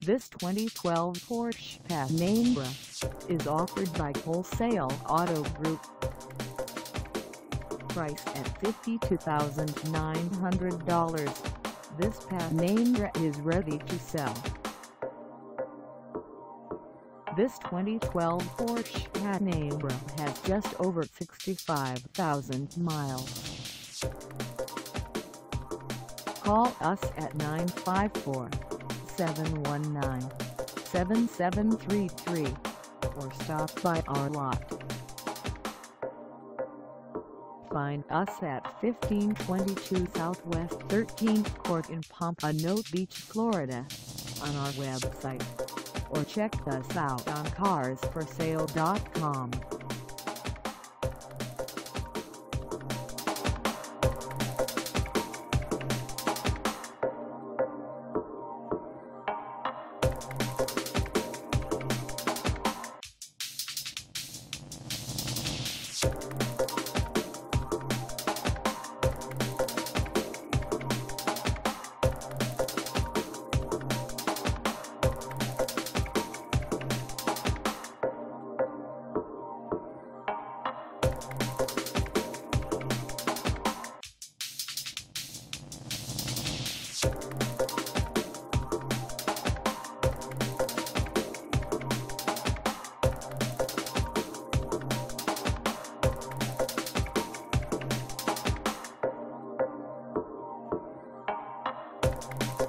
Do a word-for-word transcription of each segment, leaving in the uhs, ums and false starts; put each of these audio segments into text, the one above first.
This twenty twelve Porsche Panamera is offered by Wholesale Auto Group. Price at fifty-two thousand nine hundred dollars, this Panamera is ready to sell. This twenty twelve Porsche Panamera has just over sixty-five thousand miles. Call us at nine five four, seven one nine, seven seven three three or stop by our lot. Find us at fifteen twenty-two Southwest thirteenth Court in Pompano Beach, Florida, on our website, or check us out on cars for sale dot com.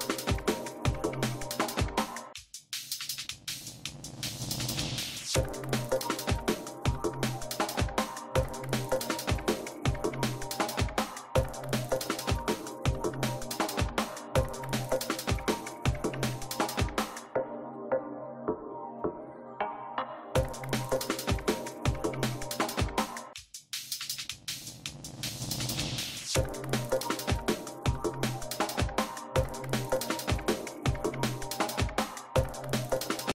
You